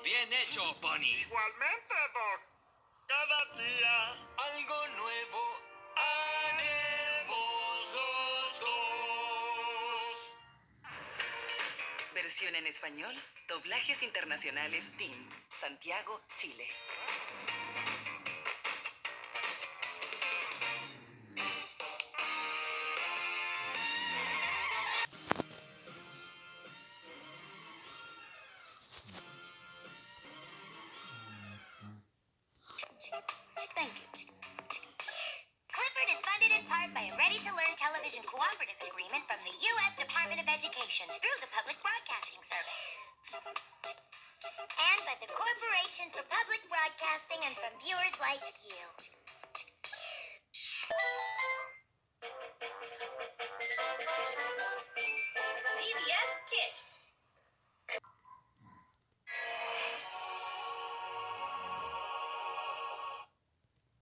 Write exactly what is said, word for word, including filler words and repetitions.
Bien hecho, Bunny. Igualmente, Doc. Cada día Algo nuevo haremos los dos. Versión en español, Doblajes Internacionales T I N T, Santiago, Chile. Thank you. Clifford is funded in part by a Ready-to-Learn Television Cooperative Agreement from the U S Department of Education through the Public Broadcasting Service. And by the Corporation for Public Broadcasting and from viewers like you.